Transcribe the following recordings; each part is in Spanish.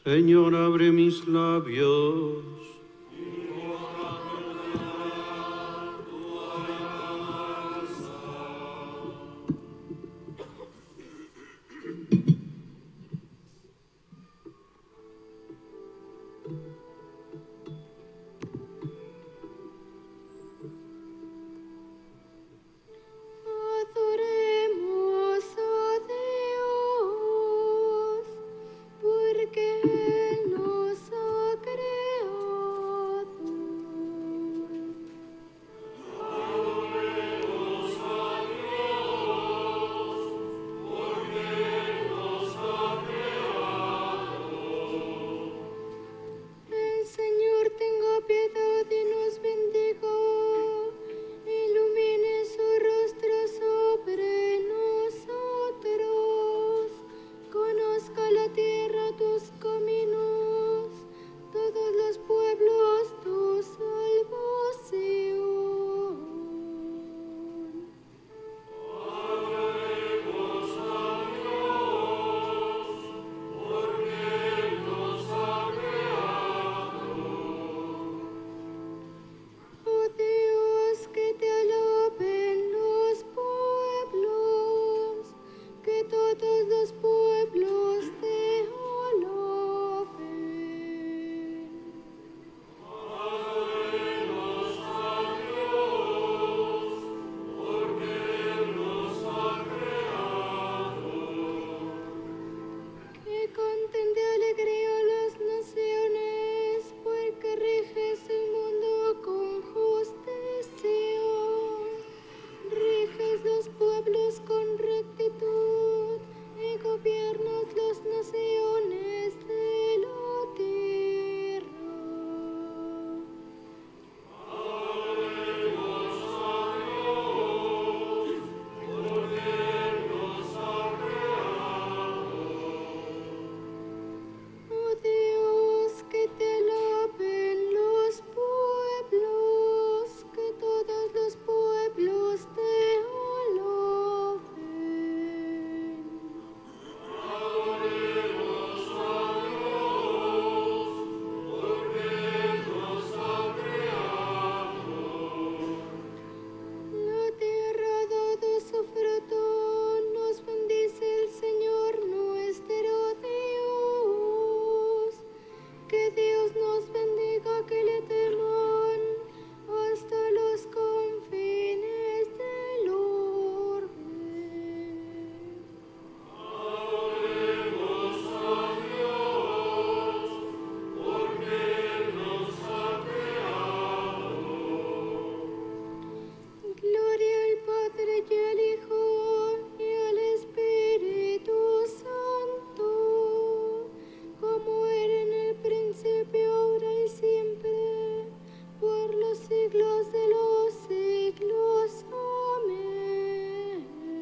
Señor, abre mis labios. Adoremos a Dios, porque Él nos ha creado. El Señor tenga piedad y nos bendiga, ilumine su rostro sobre nosotros, conozca la tierra tus caminos, todos los pueblos tu salvación. Oh Dios, que te alaben los pueblos, que todos los pueblos te alaben. Que canten de alegría las naciones, porque riges el mundo con justicia. Riges los pueblos con rectitud y gobiernas las naciones de la tierra. Oh Dios, que te alaben los pueblos, que todos los pueblos te alaben. La tierra ha dado su fruto, nos bendice el Señor nuestro Dios. Que Dios nos bendiga, que le teman hasta los confines del orbe. Gloria al Padre y al Hijo y al Espíritu Santo, como era en el principio, ahora y siempre, por los siglos de los siglos. Amén.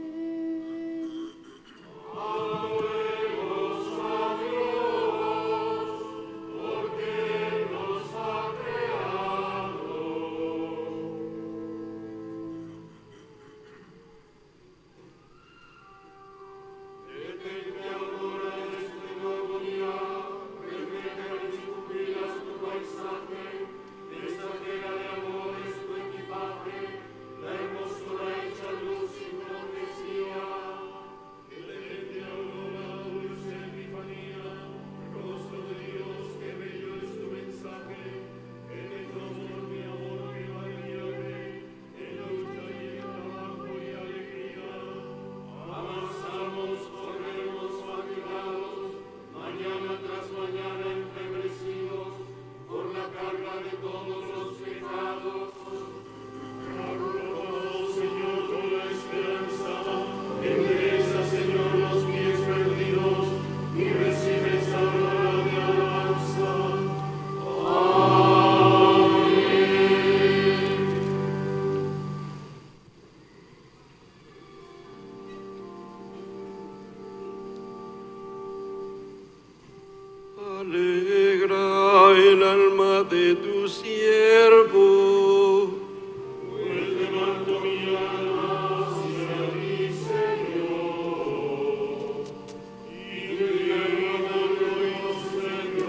Alegra el alma de tu siervo. Pues levanto mi alma hacia ti, Señor, y mi alma con Dios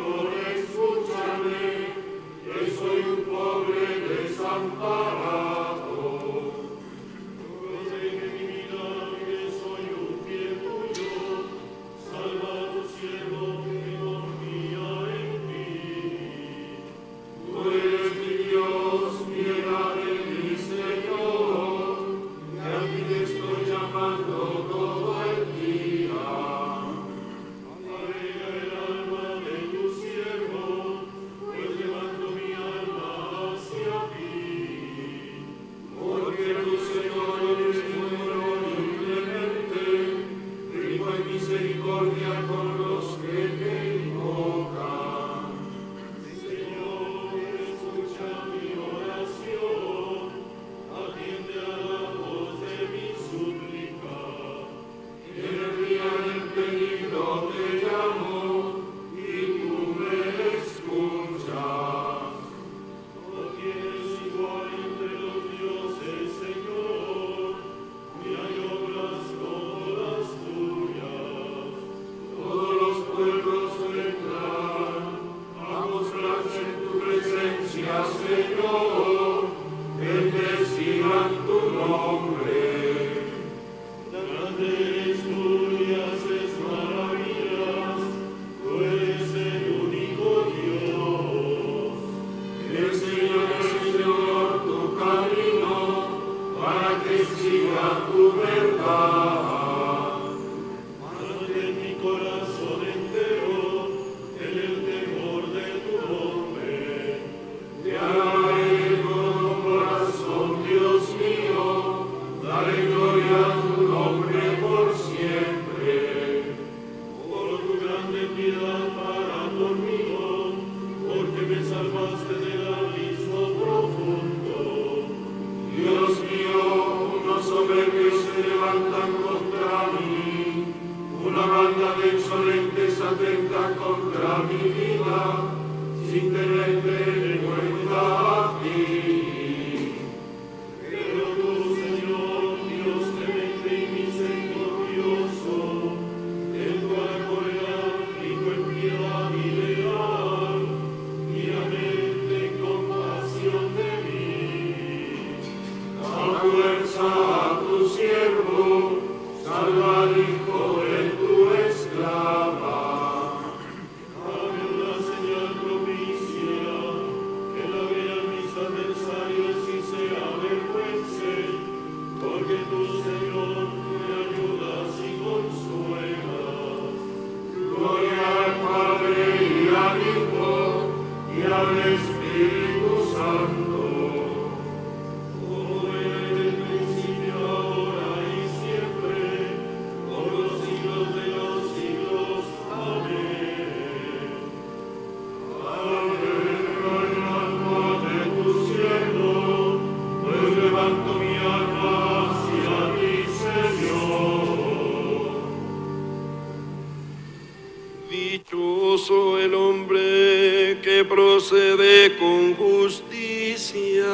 Dichoso el hombre que procede con justicia.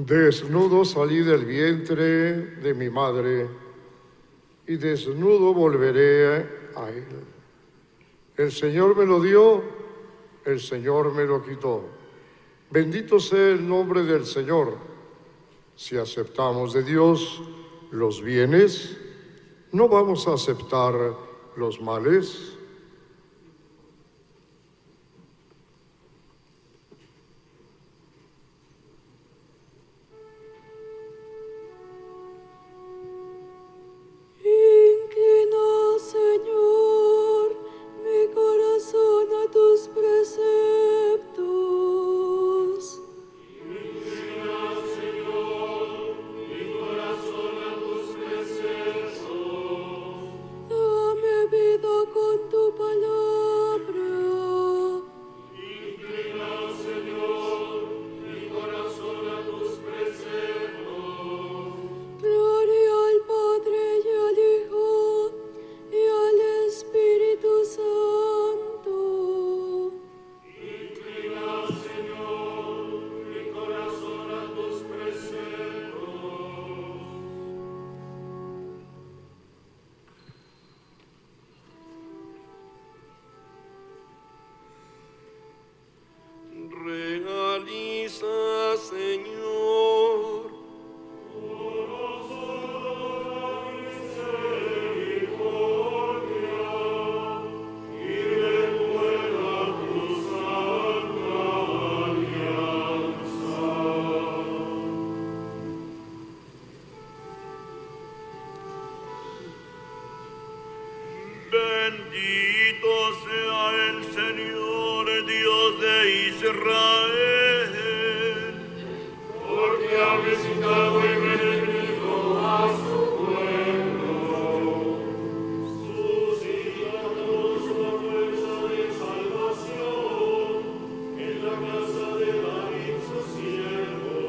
Desnudo salí del vientre de mi madre, y desnudo volveré a él. El Señor me lo dio, el Señor me lo quitó. Bendito sea el nombre del Señor. Si aceptamos de Dios los bienes, ¿no vamos a aceptar los males? Inclina, Señor, mi corazón a tus preceptos. Inclina, Señor, mi corazón a tus preceptos. Dame vida con tu palabra. Inclina, Señor, mi corazón a tus preceptos. Gloria al Padre y al Hijo y al Espíritu Santo. Inclina, Señor, mi corazón a tus preceptos. Realiza, Señor, Bendito sea el Señor, Dios de Israel, porque ha visitado y redimido a su pueblo. Suscítanos la fuerza de salvación en la casa de David, su siervo,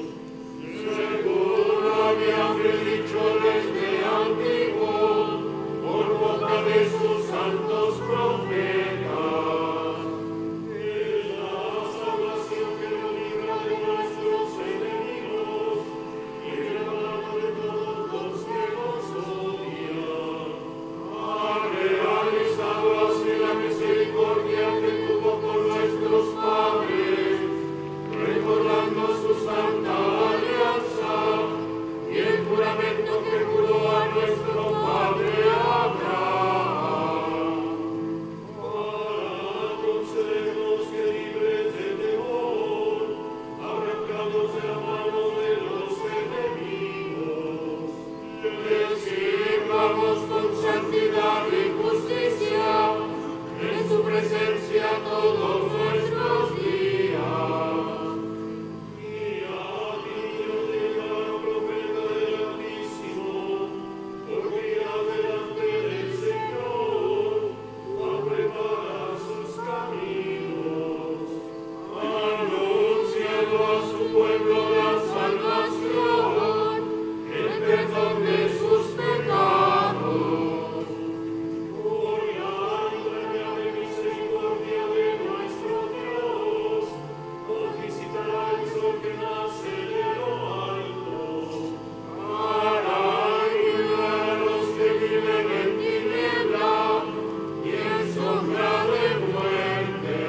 según lo había predicho desde antiguo, por boca de sus santos profetas. Es la salvación que nos libra de nuestros enemigos y de la mano de todos los que nos odian. Ha realizado así la misericordia que tuvo con nuestros padres, recordando su santa alianza y el juramento que juró a nuestro padre Abraham. Ahora concédenos que libres de temor, arrancados de la mano de los enemigos, les sirvamos con santidad y justicia en su presencia todos nuestros días. Y a ti, Dios de la profeta del Altísimo, porque irá delante del Señor a preparar sus caminos, anunciando a su pueblo la salvación, el perdón de sus pecados. Por la gloria de misericordia de nuestro Dios, nos visitará el sol que nace de lo alto, para ayudar a los que viven en tiniebla y en sombra de muerte,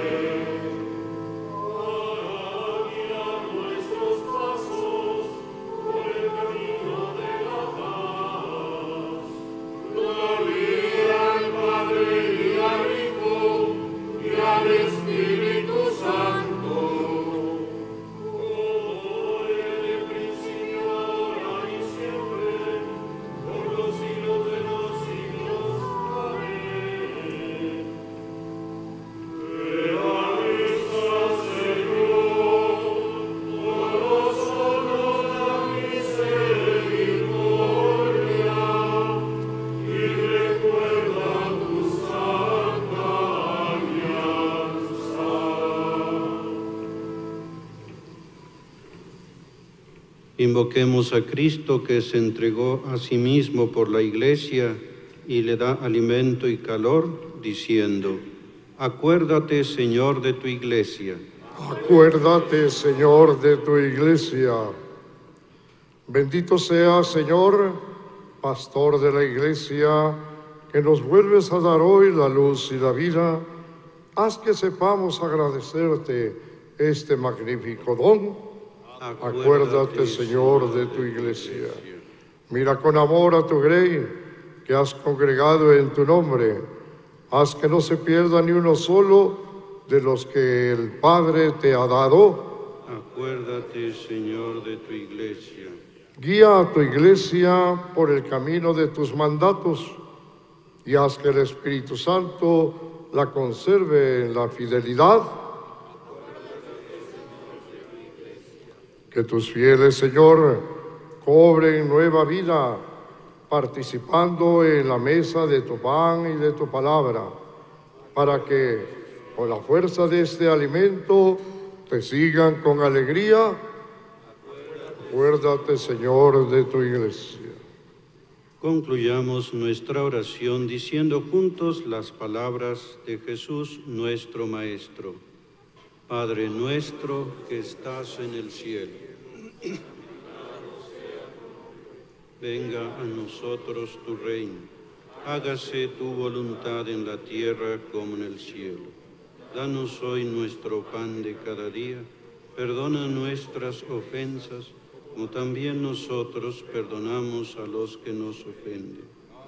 para guiar nuestros pasos por el camino de la paz. Gloria al Padre y al Hijo y al Espíritu Santo, como en el principio, ahora y siempre, por los siglos de los siglos. Amén. Realiza, Señor, por nosotros la misericordia y recuerda tu santa alianza. Invoquemos a Cristo, que se entregó a sí mismo por la Iglesia y le da alimento y calor, diciendo: acuérdate, Señor, de tu Iglesia. Acuérdate, Señor, de tu Iglesia. Bendito seas, Señor, pastor de la Iglesia, que nos vuelves a dar hoy la luz y la vida. Haz que sepamos agradecerte este magnífico don. Acuérdate, Señor, de tu Iglesia. Mira con amor a tu grey, que has congregado en tu nombre. Haz que no se pierda ni uno solo de los que el Padre te ha dado. Acuérdate, Señor, de tu Iglesia. Guía a tu Iglesia por el camino de tus mandatos y haz que el Espíritu Santo la conserve en la fidelidad. Que tus fieles, Señor, cobren nueva vida participando en la mesa de tu pan y de tu palabra, para que con la fuerza de este alimento te sigan con alegría. Acuérdate, Señor, de tu Iglesia. Concluyamos nuestra oración diciendo juntos las palabras de Jesús, nuestro Maestro. Padre nuestro que estás en el cielo, venga a nosotros tu reino, hágase tu voluntad en la tierra como en el cielo. Danos hoy nuestro pan de cada día, perdona nuestras ofensas, como también nosotros perdonamos a los que nos ofenden.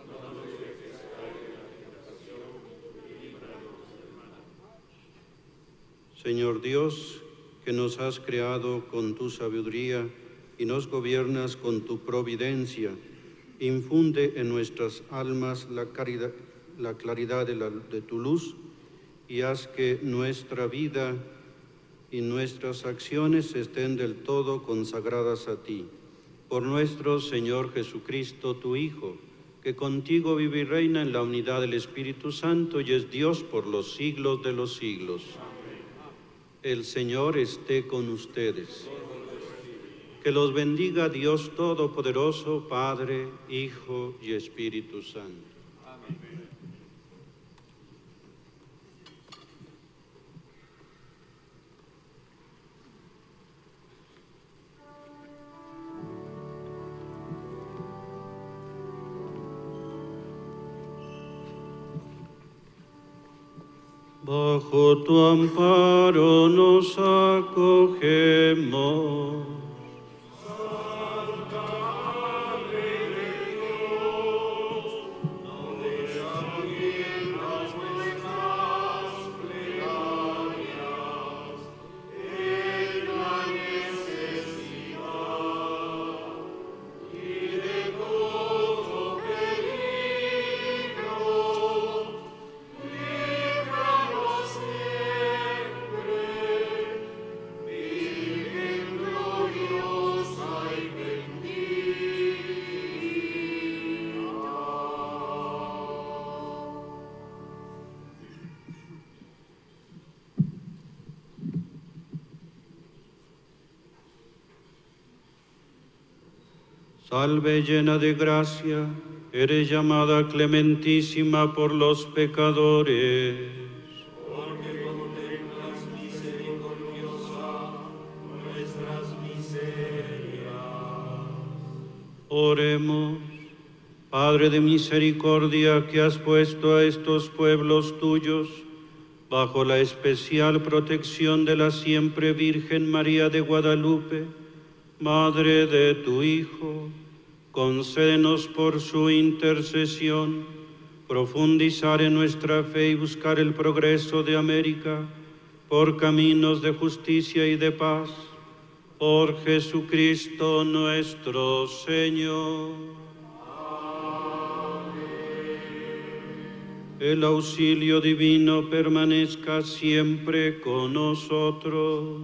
Señor Dios, que nos has creado con tu sabiduría y nos gobiernas con tu providencia, infunde en nuestras almas la claridad de tu luz y haz que nuestra vida y nuestras acciones estén del todo consagradas a ti. Por nuestro Señor Jesucristo, tu Hijo, que contigo vive y reina en la unidad del Espíritu Santo y es Dios por los siglos de los siglos. El Señor esté con ustedes. Que los bendiga Dios Todopoderoso, Padre, Hijo y Espíritu Santo. Bajo tu amparo nos acogemos. Salve llena de gracia, eres llamada clementísima por los pecadores. Porque contemplas misericordiosa nuestras miserias. Oremos. Padre de misericordia, que has puesto a estos pueblos tuyos bajo la especial protección de la siempre Virgen María de Guadalupe, Madre de tu Hijo, concédenos por su intercesión profundizar en nuestra fe y buscar el progreso de América por caminos de justicia y de paz. Por Jesucristo nuestro Señor. Amén. El auxilio divino permanezca siempre con nosotros.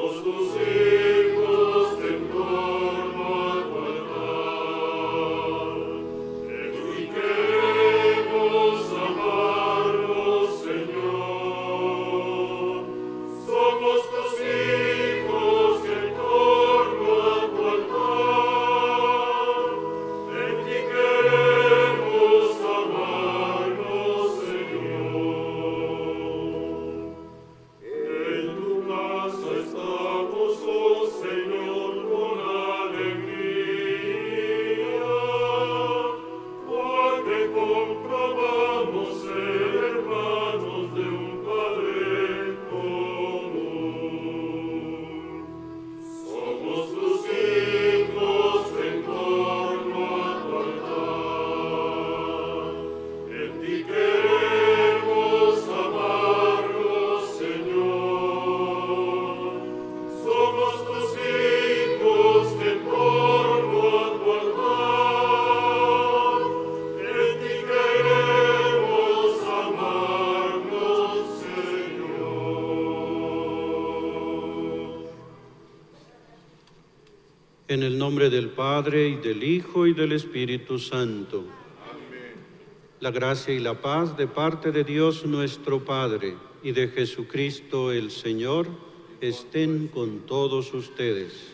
En el nombre del Padre, y del Hijo, y del Espíritu Santo. Amén. La gracia y la paz de parte de Dios nuestro Padre y de Jesucristo el Señor estén con todos ustedes.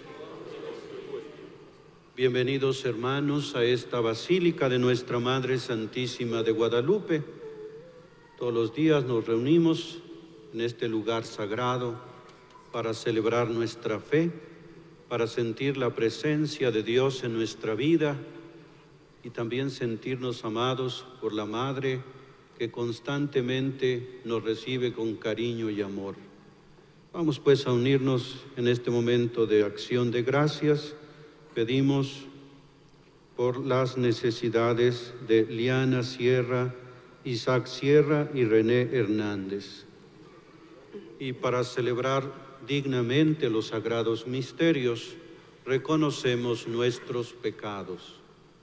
Bienvenidos, hermanos, a esta Basílica de Nuestra Madre Santísima de Guadalupe. Todos los días nos reunimos en este lugar sagrado para celebrar nuestra fe, para sentir la presencia de Dios en nuestra vida y también sentirnos amados por la Madre que constantemente nos recibe con cariño y amor. Vamos pues a unirnos en este momento de acción de gracias. Pedimos por las necesidades de Liana Sierra, Isaac Sierra y René Hernández. Y para celebrar dignamente los sagrados misterios, reconocemos nuestros pecados.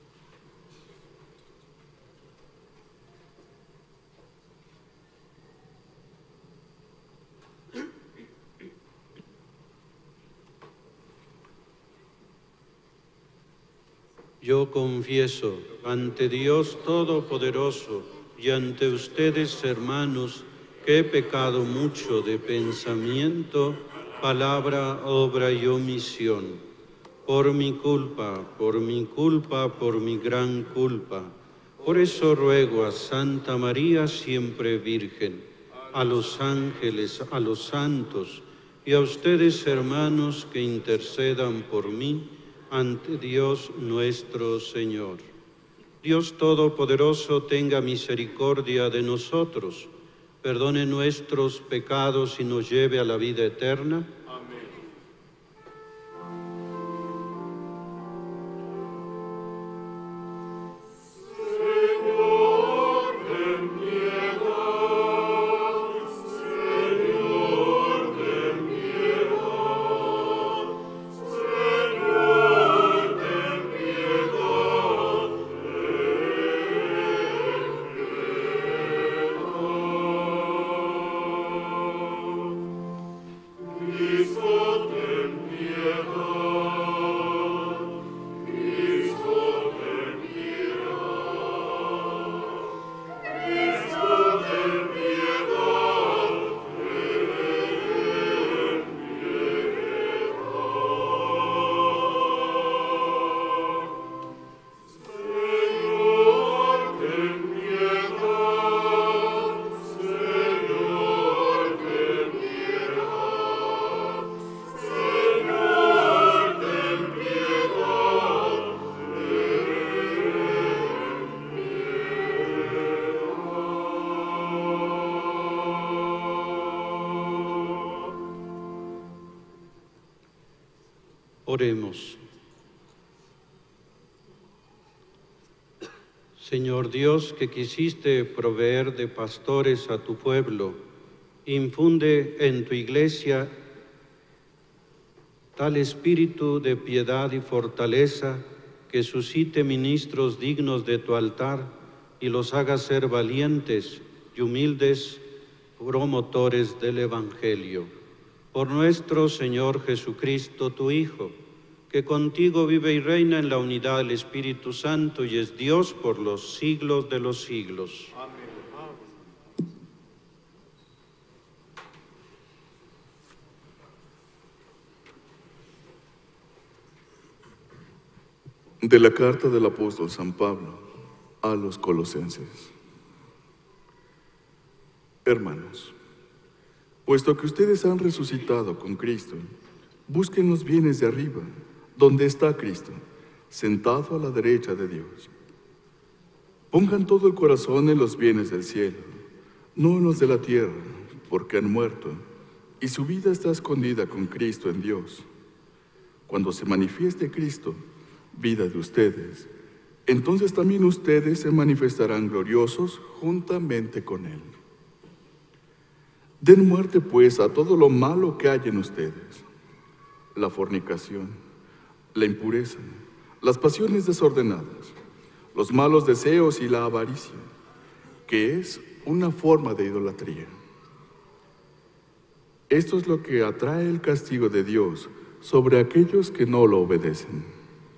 Yo confieso ante Dios Todopoderoso y ante ustedes, hermanos, que he pecado mucho de pensamiento, palabra, obra y omisión. Por mi culpa, por mi culpa, por mi gran culpa. Por eso ruego a Santa María, siempre Virgen, a los ángeles, a los santos y a ustedes, hermanos, que intercedan por mí ante Dios nuestro Señor. Dios Todopoderoso tenga misericordia de nosotros, perdone nuestros pecados y nos lleve a la vida eterna. Amén. Señor, ten piedad. Señor, ten piedad. Señor, ten piedad. Cristo, ten piedad. Cristo, ten piedad. Cristo, ten piedad. Señor, ten piedad. Señor, ten piedad. Señor, ten piedad. Oremos. Señor Dios, que quisiste proveer de pastores a tu pueblo, infunde en tu iglesia tal espíritu de piedad y fortaleza que suscite ministros dignos de tu altar y los haga ser valientes y humildes promotores del Evangelio. Por nuestro Señor Jesucristo, tu Hijo, que contigo vive y reina en la unidad del Espíritu Santo y es Dios por los siglos de los siglos. Amén. De la carta del apóstol San Pablo a los colosenses. Hermanos, puesto que ustedes han resucitado con Cristo, busquen los bienes de arriba, donde está Cristo, sentado a la derecha de Dios. Pongan todo el corazón en los bienes del cielo, no en los de la tierra, porque han muerto, y su vida está escondida con Cristo en Dios. Cuando se manifieste Cristo, vida de ustedes, entonces también ustedes se manifestarán gloriosos juntamente con Él. Den muerte pues a todo lo malo que hay en ustedes: la fornicación, la impureza, las pasiones desordenadas, los malos deseos y la avaricia, que es una forma de idolatría. Esto es lo que atrae el castigo de Dios sobre aquellos que no lo obedecen.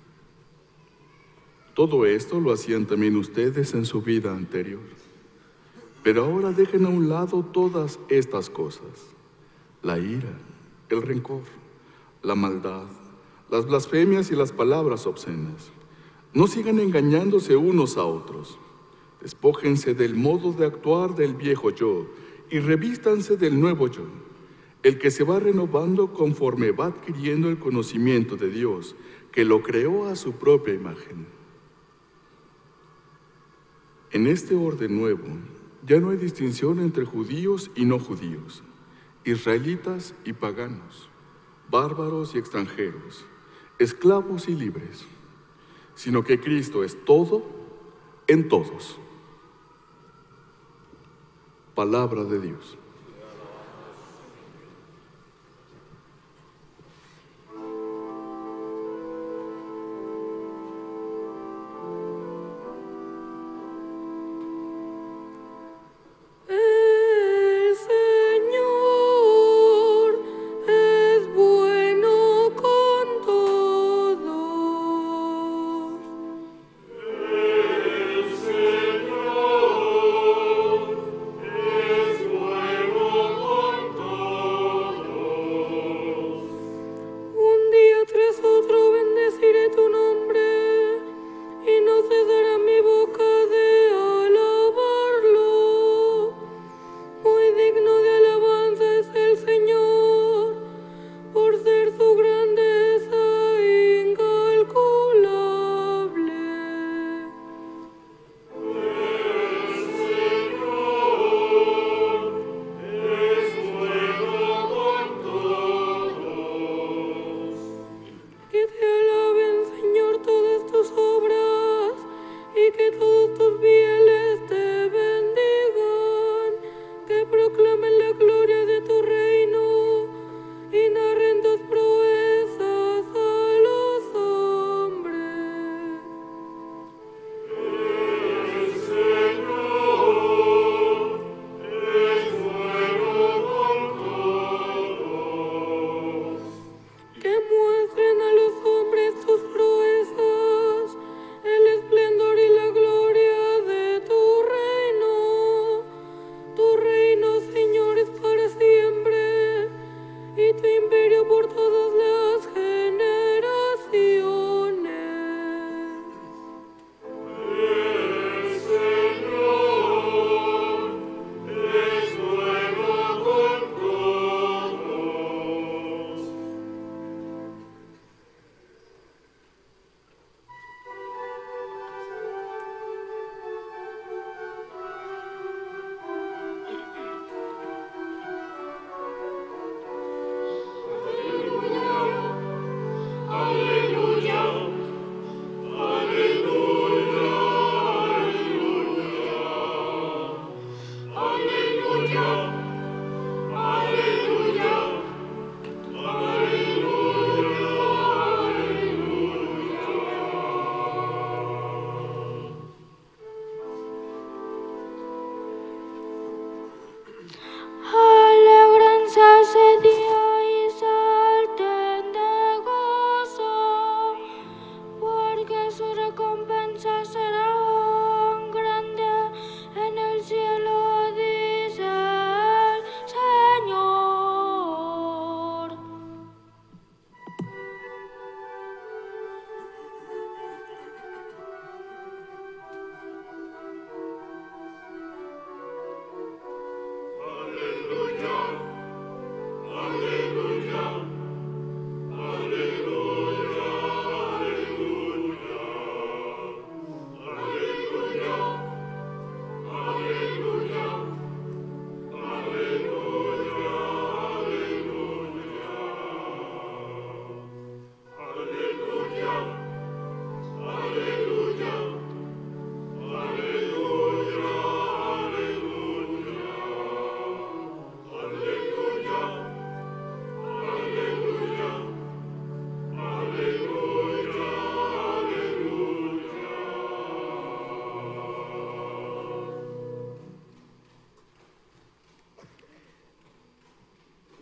Todo esto lo hacían también ustedes en su vida anterior. Pero ahora dejen a un lado todas estas cosas: la ira, el rencor, la maldad, las blasfemias y las palabras obscenas. No sigan engañándose unos a otros. Despójense del modo de actuar del viejo yo y revístanse del nuevo yo, el que se va renovando conforme va adquiriendo el conocimiento de Dios, que lo creó a su propia imagen. En este orden nuevo, ya no hay distinción entre judíos y no judíos, israelitas y paganos, bárbaros y extranjeros, esclavos y libres, sino que Cristo es todo en todos. Palabra de Dios. Es bueno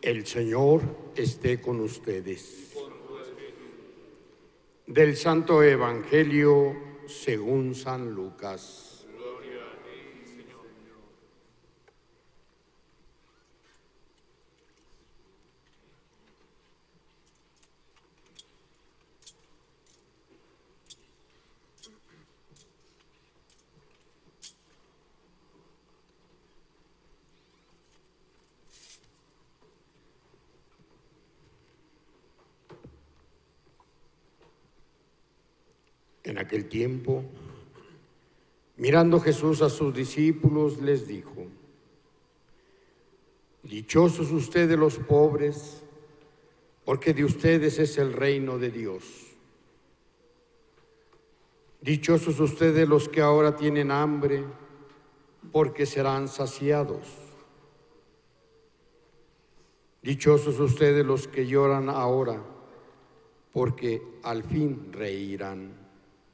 El Señor esté con ustedes. Del Santo Evangelio según San Lucas. Gloria a ti, Señor. En aquel tiempo, mirando Jesús a sus discípulos, les dijo: dichosos ustedes los pobres, porque de ustedes es el reino de Dios. Dichosos ustedes los que ahora tienen hambre, porque serán saciados. Dichosos ustedes los que lloran ahora, porque al fin reirán.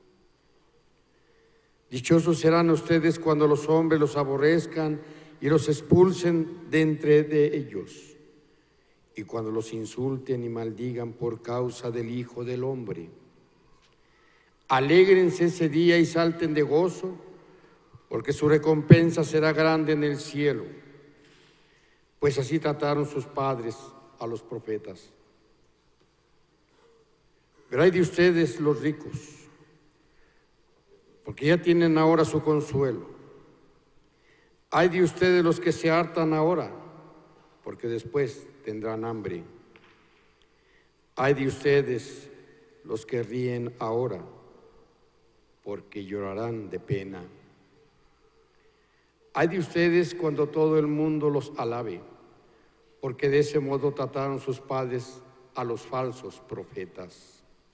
Dichosos serán ustedes cuando los hombres los aborrezcan y los expulsen de entre de ellos, y cuando los insulten y maldigan por causa del Hijo del Hombre. Alégrense ese día y salten de gozo, porque su recompensa será grande en el cielo, pues así trataron sus padres a los profetas. Pero ay de ustedes los ricos, porque ya tienen ahora su consuelo. Ay de ustedes los que se hartan ahora, porque después tendrán hambre. Ay de ustedes los que ríen ahora, porque llorarán de pena. Ay de ustedes cuando todo el mundo los alabe, porque de ese modo trataron sus padres a los falsos profetas.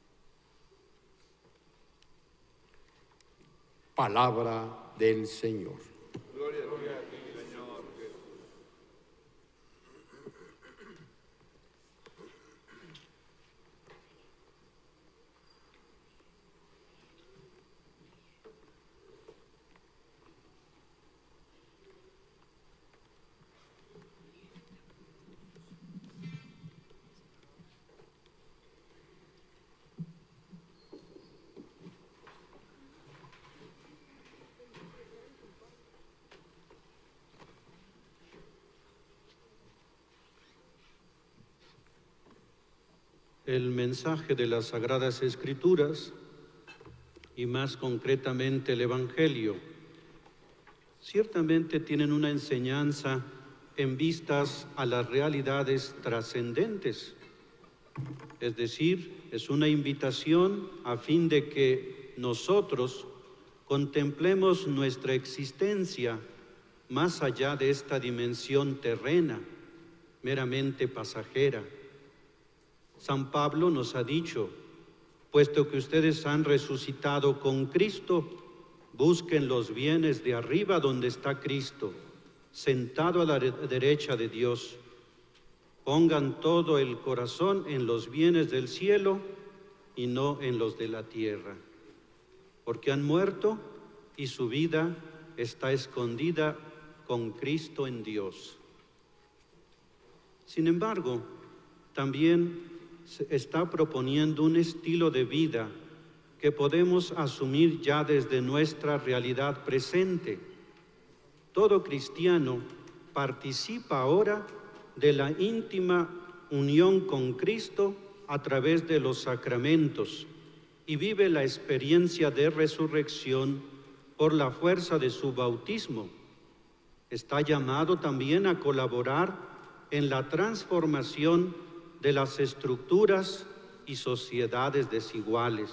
Palabra del Señor. Gloria a ti, Señor Jesús. El mensaje de las Sagradas Escrituras, y más concretamente el Evangelio, ciertamente tienen una enseñanza en vistas a las realidades trascendentes. Es decir, es una invitación a fin de que nosotros contemplemos nuestra existencia más allá de esta dimensión terrena, meramente pasajera. San Pablo nos ha dicho: puesto que ustedes han resucitado con Cristo, busquen los bienes de arriba donde está Cristo, sentado a la derecha de Dios. Pongan todo el corazón en los bienes del cielo y no en los de la tierra, porque han muerto y su vida está escondida con Cristo en Dios. Sin embargo, también se está proponiendo un estilo de vida que podemos asumir ya desde nuestra realidad presente. Todo cristiano participa ahora de la íntima unión con Cristo a través de los sacramentos y vive la experiencia de resurrección por la fuerza de su bautismo. Está llamado también a colaborar en la transformación de las estructuras y sociedades desiguales.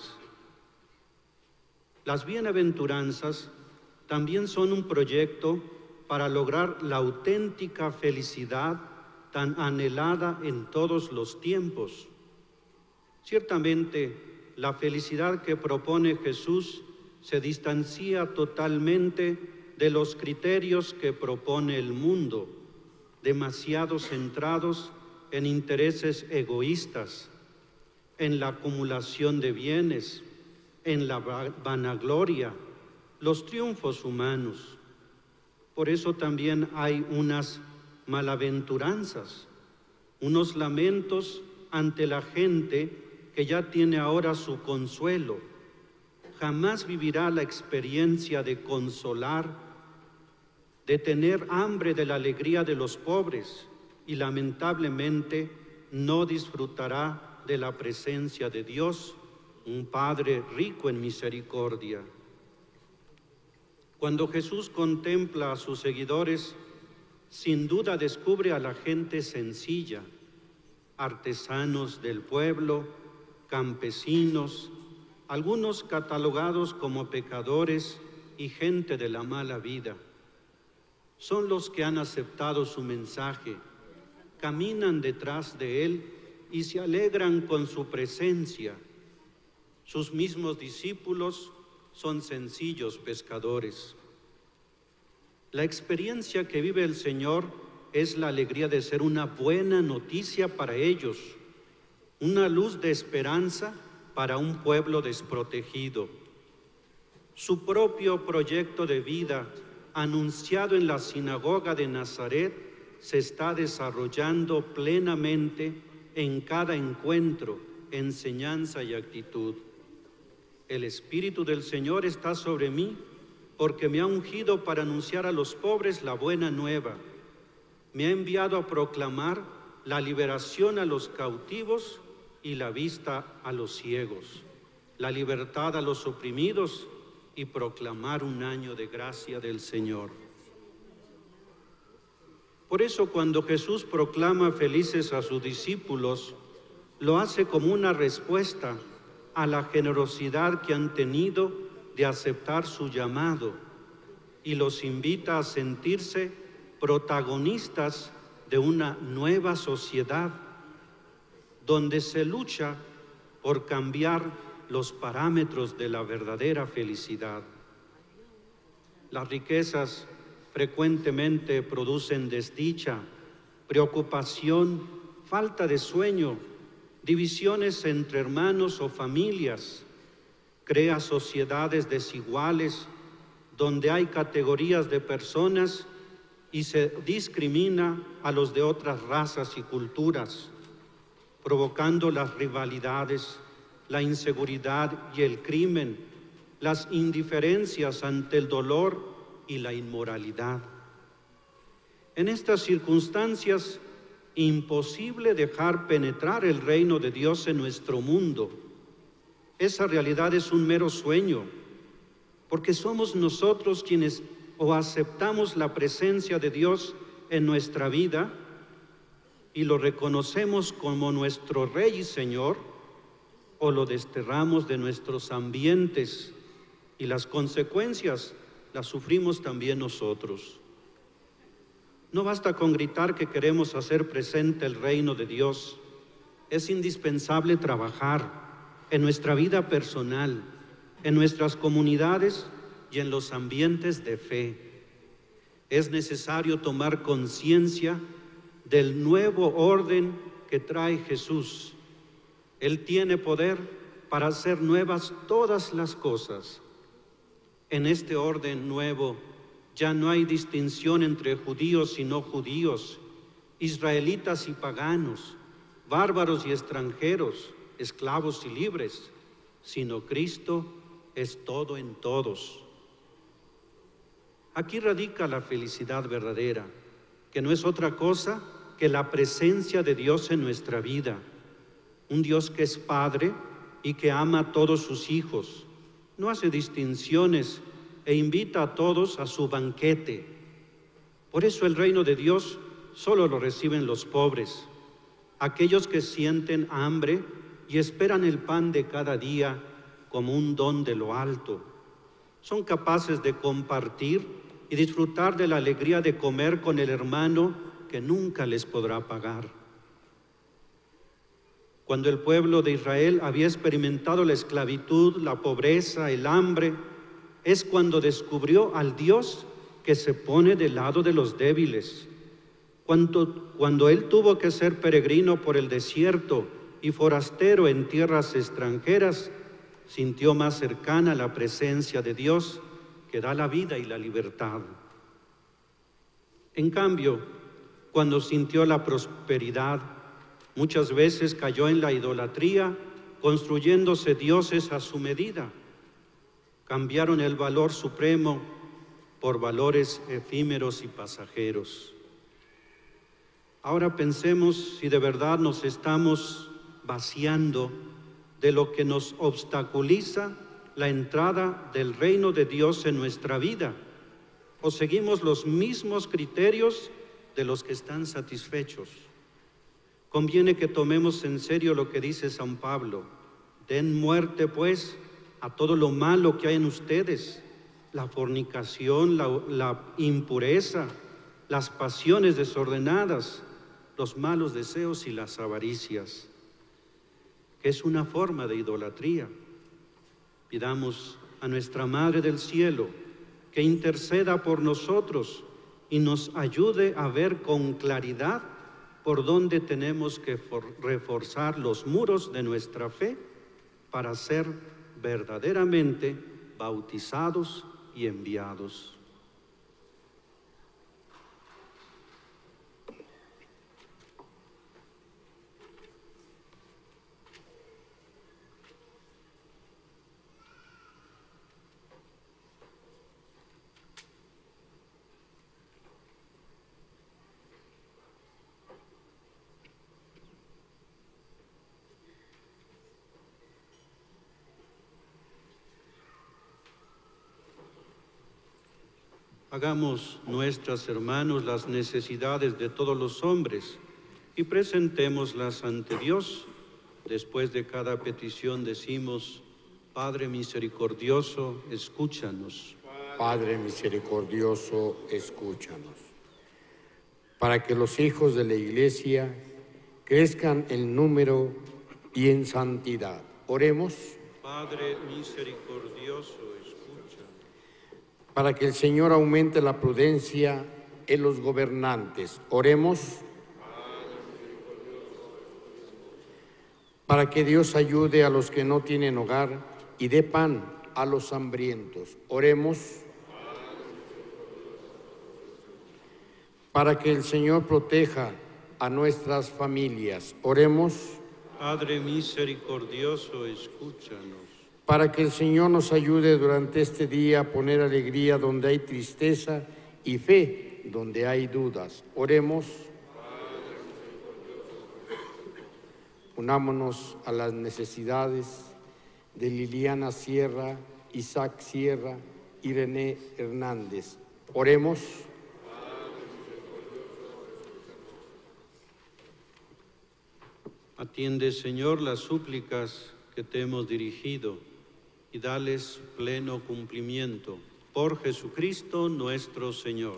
Las bienaventuranzas también son un proyecto para lograr la auténtica felicidad tan anhelada en todos los tiempos. Ciertamente, la felicidad que propone Jesús se distancia totalmente de los criterios que propone el mundo, demasiado centrados en intereses egoístas, en la acumulación de bienes, en la vanagloria, los triunfos humanos. Por eso también hay unas malaventuranzas, unos lamentos ante la gente que ya tiene ahora su consuelo. Jamás vivirá la experiencia de consolar, de tener hambre de la alegría de los pobres y lamentablemente no disfrutará de la presencia de Dios, un Padre rico en misericordia. Cuando Jesús contempla a sus seguidores, sin duda descubre a la gente sencilla, artesanos del pueblo, campesinos, algunos catalogados como pecadores y gente de la mala vida. Son los que han aceptado su mensaje, caminan detrás de él y se alegran con su presencia. Sus mismos discípulos son sencillos pescadores. La experiencia que vive el Señor es la alegría de ser una buena noticia para ellos, una luz de esperanza para un pueblo desprotegido. Su propio proyecto de vida, anunciado en la sinagoga de Nazaret, se está desarrollando plenamente en cada encuentro, enseñanza y actitud. El Espíritu del Señor está sobre mí, porque me ha ungido para anunciar a los pobres la buena nueva. Me ha enviado a proclamar la liberación a los cautivos y la vista a los ciegos, la libertad a los oprimidos y proclamar un año de gracia del Señor. Por eso cuando Jesús proclama felices a sus discípulos, lo hace como una respuesta a la generosidad que han tenido de aceptar su llamado y los invita a sentirse protagonistas de una nueva sociedad donde se lucha por cambiar los parámetros de la verdadera felicidad. Las riquezas frecuentemente producen desdicha, preocupación, falta de sueño, divisiones entre hermanos o familias, crea sociedades desiguales donde hay categorías de personas y se discrimina a los de otras razas y culturas, provocando las rivalidades, la inseguridad y el crimen, las indiferencias ante el dolor y la inmoralidad. En estas circunstancias, imposible dejar penetrar el reino de Dios en nuestro mundo. Esa realidad es un mero sueño, porque somos nosotros quienes o aceptamos la presencia de Dios en nuestra vida y lo reconocemos como nuestro Rey y Señor, o lo desterramos de nuestros ambientes y las consecuencias las sufrimos también nosotros. No basta con gritar que queremos hacer presente el reino de Dios. Es indispensable trabajar en nuestra vida personal, en nuestras comunidades y en los ambientes de fe. Es necesario tomar conciencia del nuevo orden que trae Jesús. Él tiene poder para hacer nuevas todas las cosas. En este orden nuevo ya no hay distinción entre judíos y no judíos, israelitas y paganos, bárbaros y extranjeros, esclavos y libres, sino Cristo es todo en todos. Aquí radica la felicidad verdadera, que no es otra cosa que la presencia de Dios en nuestra vida, un Dios que es Padre y que ama a todos sus hijos, no hace distinciones e invita a todos a su banquete. Por eso el reino de Dios solo lo reciben los pobres, aquellos que sienten hambre y esperan el pan de cada día como un don de lo alto. Son capaces de compartir y disfrutar de la alegría de comer con el hermano que nunca les podrá pagar. Cuando el pueblo de Israel había experimentado la esclavitud, la pobreza, el hambre, es cuando descubrió al Dios que se pone del lado de los débiles. Cuando él tuvo que ser peregrino por el desierto y forastero en tierras extranjeras, sintió más cercana la presencia de Dios que da la vida y la libertad. En cambio, cuando sintió la prosperidad, Muchas veces cayó en la idolatría, construyéndose dioses a su medida. Cambiaron el valor supremo por valores efímeros y pasajeros. Ahora pensemos si de verdad nos estamos vaciando de lo que nos obstaculiza la entrada del reino de Dios en nuestra vida, o seguimos los mismos criterios de los que están satisfechos. Conviene que tomemos en serio lo que dice San Pablo: den muerte pues a todo lo malo que hay en ustedes, la fornicación, la impureza, las pasiones desordenadas, los malos deseos y las avaricias, que es una forma de idolatría. Pidamos a nuestra Madre del Cielo que interceda por nosotros y nos ayude a ver con claridad por dónde tenemos que reforzar los muros de nuestra fe para ser verdaderamente bautizados y enviados. Hagamos nuestras, hermanos, las necesidades de todos los hombres y presentémoslas ante Dios. Después de cada petición decimos: Padre misericordioso, escúchanos. Padre misericordioso, escúchanos. Para que los hijos de la Iglesia crezcan en número y en santidad. Oremos. Padre misericordioso, escúchanos. Para que el Señor aumente la prudencia en los gobernantes. Oremos. Para que Dios ayude a los que no tienen hogar y dé pan a los hambrientos. Oremos. Para que el Señor proteja a nuestras familias. Oremos. Padre misericordioso, escúchanos. Para que el Señor nos ayude durante este día a poner alegría donde hay tristeza y fe donde hay dudas. Oremos. Unámonos a las necesidades de Liliana Sierra, Isaac Sierra y René Hernández. Oremos. Atiende, Señor, las súplicas que te hemos dirigido y dales pleno cumplimiento. Por Jesucristo nuestro Señor.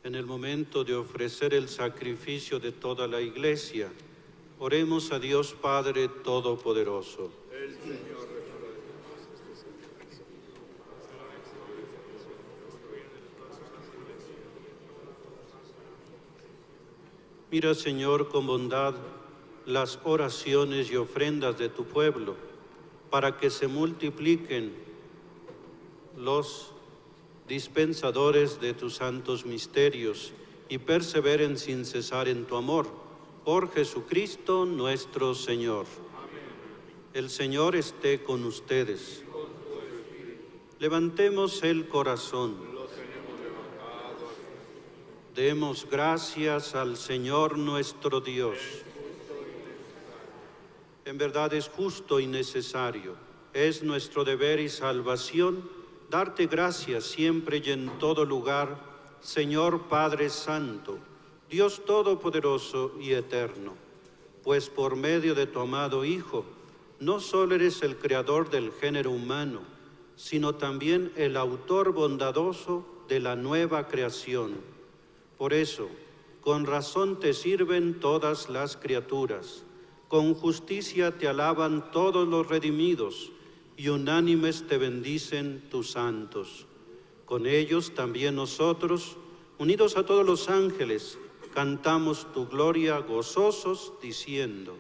En el momento de ofrecer el sacrificio de toda la Iglesia, oremos a Dios Padre Todopoderoso. Mira, Señor, con bondad las oraciones y ofrendas de tu pueblo, para que se multipliquen los dispensadores de tus santos misterios y perseveren sin cesar en tu amor. Por Jesucristo nuestro Señor. El Señor esté con ustedes. Levantemos el corazón. Demos gracias al Señor nuestro Dios. En verdad es justo y necesario, es nuestro deber y salvación darte gracias siempre y en todo lugar, Señor Padre Santo, Dios Todopoderoso y Eterno, pues por medio de tu amado Hijo, no solo eres el creador del género humano, sino también el autor bondadoso de la nueva creación. Por eso, con razón te sirven todas las criaturas, con justicia te alaban todos los redimidos, y unánimes te bendicen tus santos. Con ellos también nosotros, unidos a todos los ángeles, cantamos tu gloria gozosos, diciendo: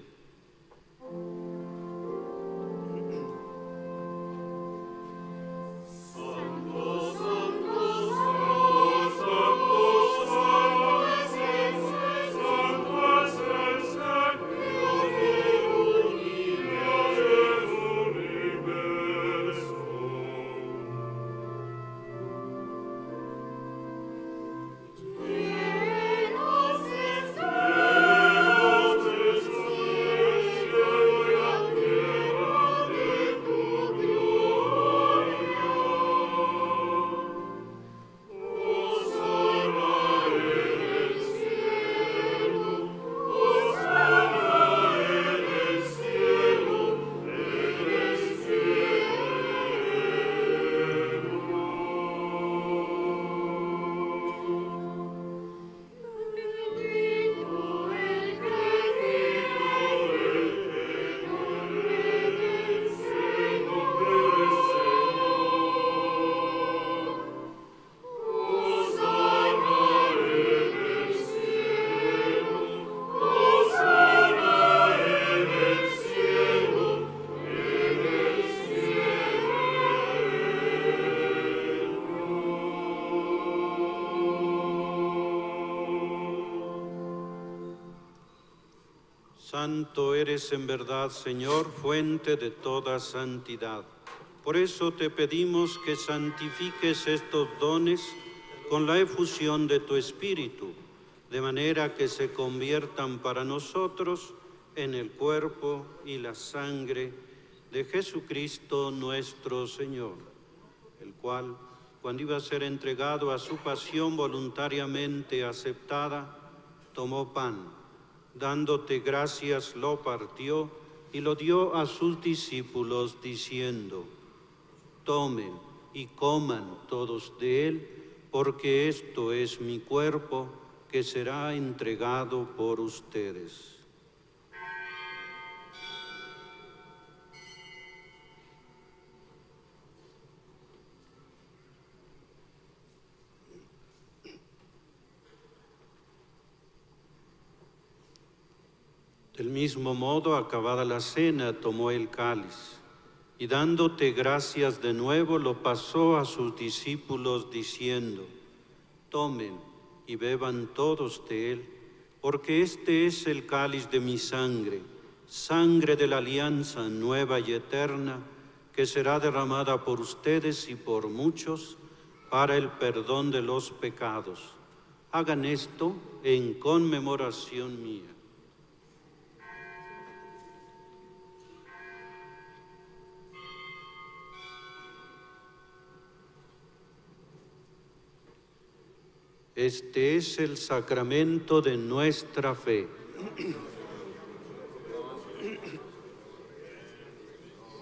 Santo eres en verdad, Señor, fuente de toda santidad. Por eso te pedimos que santifiques estos dones con la efusión de tu Espíritu, de manera que se conviertan para nosotros en el cuerpo y la sangre de Jesucristo nuestro Señor, el cual, cuando iba a ser entregado a su pasión voluntariamente aceptada, tomó pan, dándote gracias, lo partió y lo dio a sus discípulos, diciendo: tomen y coman todos de él, porque esto es mi cuerpo, que será entregado por ustedes. Del mismo modo, acabada la cena, tomó el cáliz y dándote gracias de nuevo, lo pasó a sus discípulos diciendo: tomen y beban todos de él, porque este es el cáliz de mi sangre, sangre de la alianza nueva y eterna, que será derramada por ustedes y por muchos para el perdón de los pecados. Hagan esto en conmemoración mía. Este es el sacramento de nuestra fe.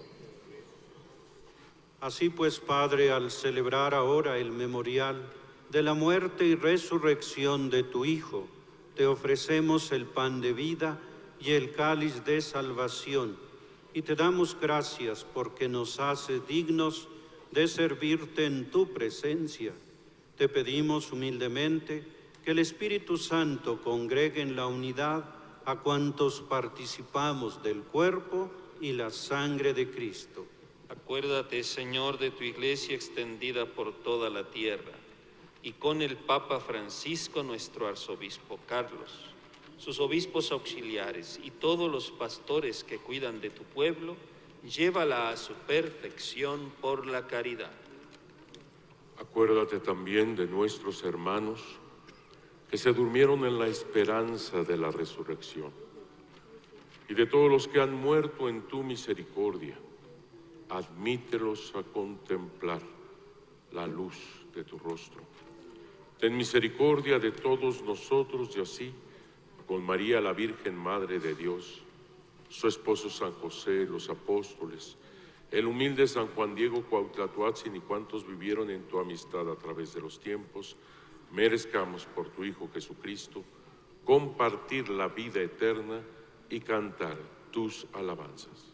Así pues, Padre, al celebrar ahora el memorial de la muerte y resurrección de tu Hijo, te ofrecemos el pan de vida y el cáliz de salvación, y te damos gracias porque nos haces dignos de servirte en tu presencia. Te pedimos humildemente que el Espíritu Santo congregue en la unidad a cuantos participamos del cuerpo y la sangre de Cristo. Acuérdate, Señor, de tu Iglesia extendida por toda la tierra, y con el Papa Francisco, nuestro arzobispo Carlos, sus obispos auxiliares y todos los pastores que cuidan de tu pueblo, llévala a su perfección por la caridad. Acuérdate también de nuestros hermanos que se durmieron en la esperanza de la resurrección, y de todos los que han muerto en tu misericordia. Admítelos a contemplar la luz de tu rostro. Ten misericordia de todos nosotros y así, con María la Virgen Madre de Dios, su esposo San José, los apóstoles, el humilde San Juan Diego Cuauhtlatoatzin y cuantos vivieron en tu amistad a través de los tiempos, merezcamos por tu Hijo Jesucristo compartir la vida eterna y cantar tus alabanzas.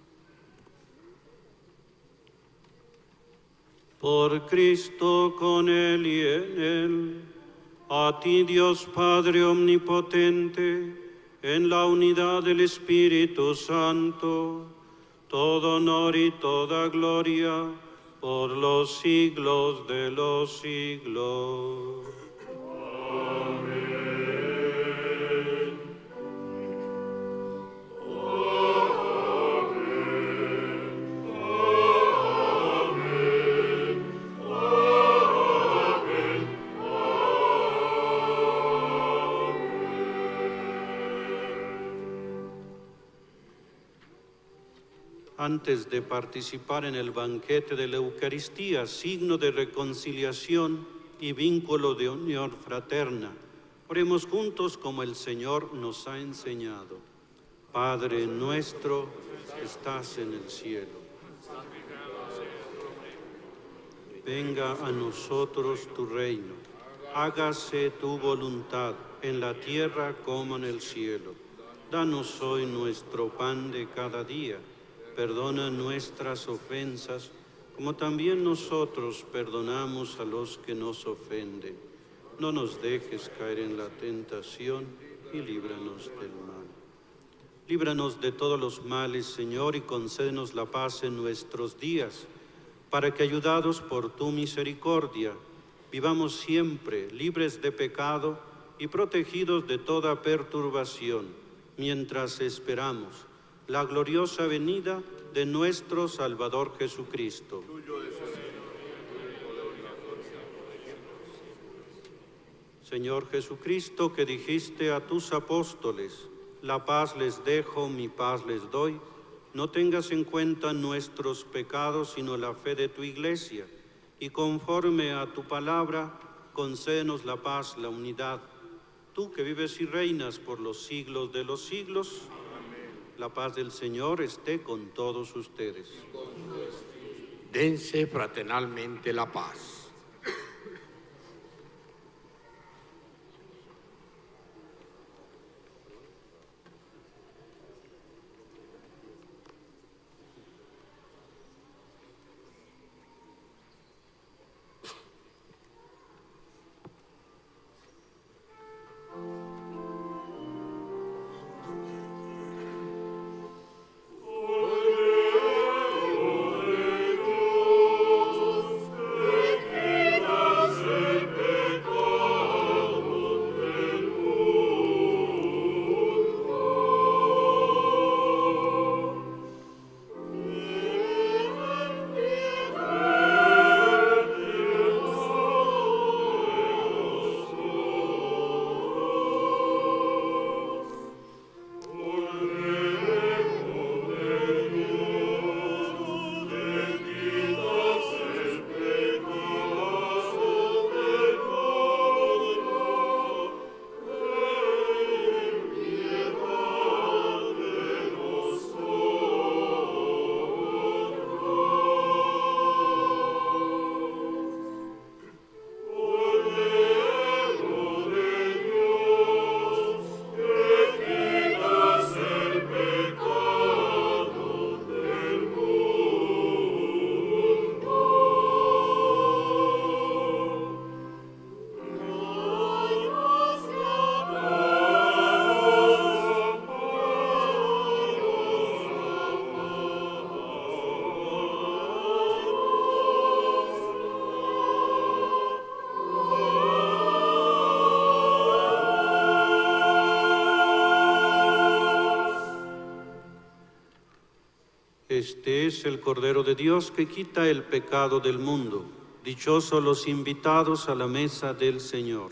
Por Cristo, con Él y en Él, a ti Dios Padre Omnipotente, en la unidad del Espíritu Santo, todo honor y toda gloria por los siglos de los siglos. Antes de participar en el banquete de la Eucaristía, signo de reconciliación y vínculo de unión fraterna, oremos juntos como el Señor nos ha enseñado. Padre nuestro que estás en el cielo, venga a nosotros tu reino, hágase tu voluntad en la tierra como en el cielo. Danos hoy nuestro pan de cada día. Perdona nuestras ofensas, como también nosotros perdonamos a los que nos ofenden. No nos dejes caer en la tentación y líbranos del mal. Líbranos de todos los males, Señor, y concédenos la paz en nuestros días, para que, ayudados por tu misericordia, vivamos siempre libres de pecado y protegidos de toda perturbación, mientras esperamos la gloriosa venida de nuestro Salvador Jesucristo. Señor Jesucristo, que dijiste a tus apóstoles, la paz les dejo, mi paz les doy, no tengas en cuenta nuestros pecados, sino la fe de tu Iglesia, y conforme a tu palabra, concédenos la paz, la unidad. Tú que vives y reinas por los siglos de los siglos, la paz del Señor esté con todos ustedes. Dense fraternalmente la paz. Amen. Este es el Cordero de Dios que quita el pecado del mundo. Dichosos los invitados a la mesa del Señor.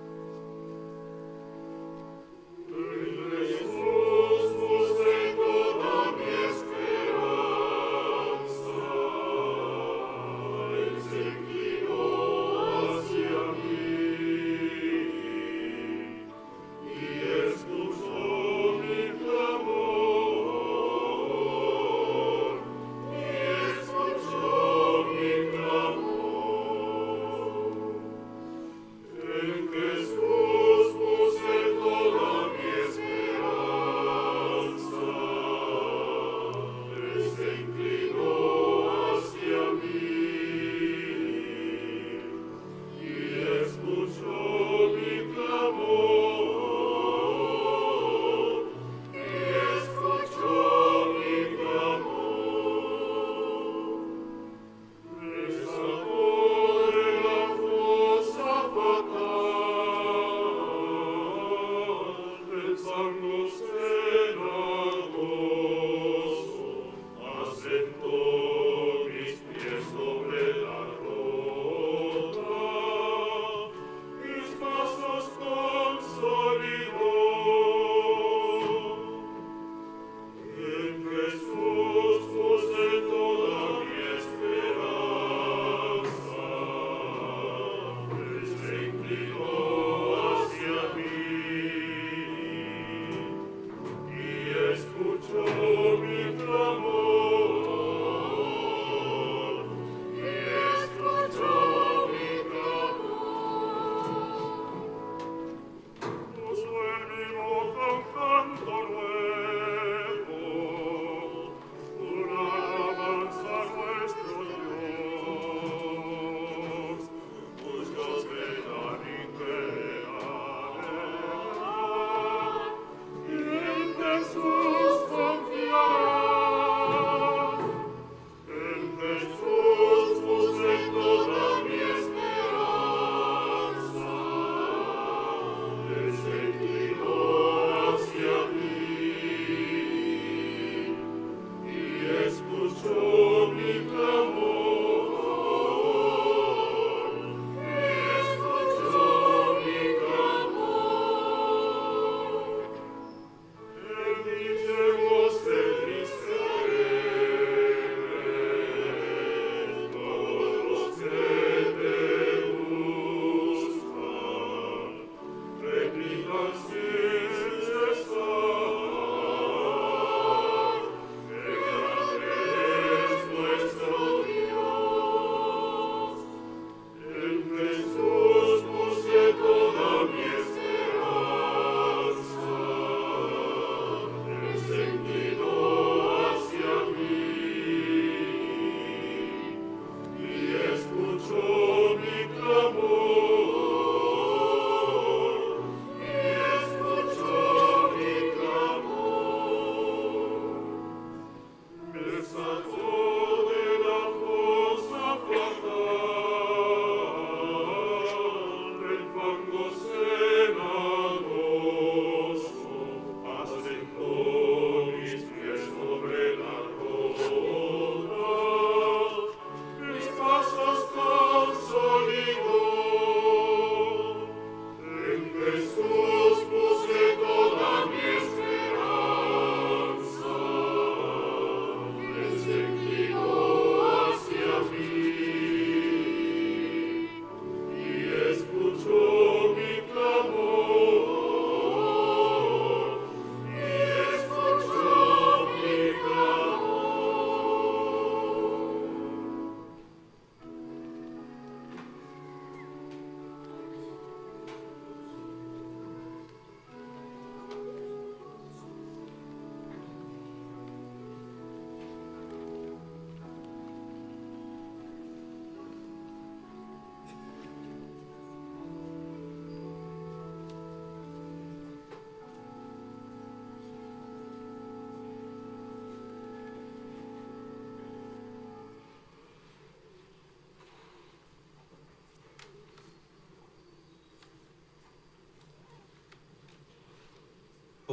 Jesús, vos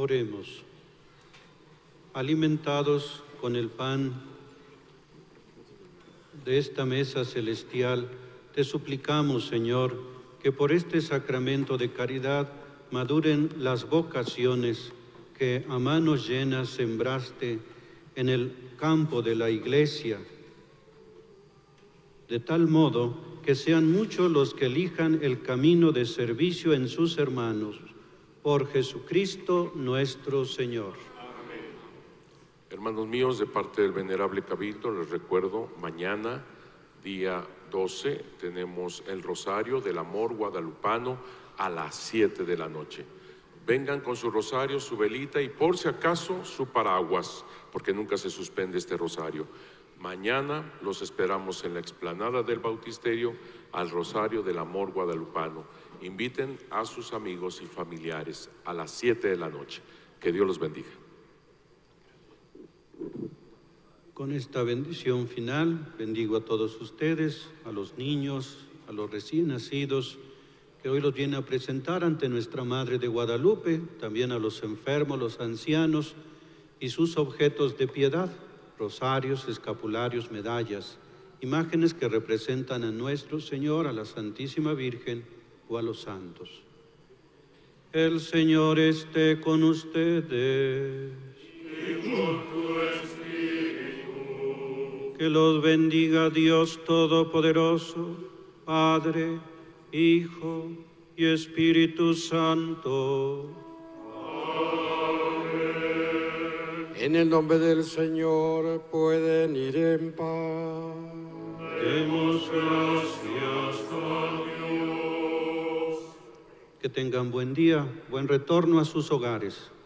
Oremos. Alimentados con el pan de esta mesa celestial, te suplicamos, Señor, que por este sacramento de caridad maduren las vocaciones que a manos llenas sembraste en el campo de la Iglesia, de tal modo que sean muchos los que elijan el camino de servicio en sus hermanos. Por Jesucristo nuestro Señor. Amén. Hermanos míos, de parte del Venerable Cabildo, les recuerdo, mañana, día 12, tenemos el Rosario del Amor Guadalupano a las 7 de la noche. Vengan con su rosario, su velita y por si acaso su paraguas, porque nunca se suspende este rosario. Mañana los esperamos en la explanada del Bautisterio al Rosario del Amor Guadalupano. Inviten a sus amigos y familiares a las 7 de la noche. Que Dios los bendiga. Con esta bendición final, bendigo a todos ustedes, a los niños, a los recién nacidos, que hoy los viene a presentar ante nuestra Madre de Guadalupe, también a los enfermos, los ancianos y sus objetos de piedad, rosarios, escapularios, medallas, imágenes que representan a nuestro Señor, a la Santísima Virgen o a los santos. El Señor esté con ustedes. Y con tu espíritu. Que los bendiga Dios Todopoderoso, Padre, Hijo y Espíritu Santo. Amén. En el nombre del Señor pueden ir en paz. Demos gracias a Dios. Que tengan buen día, buen retorno a sus hogares.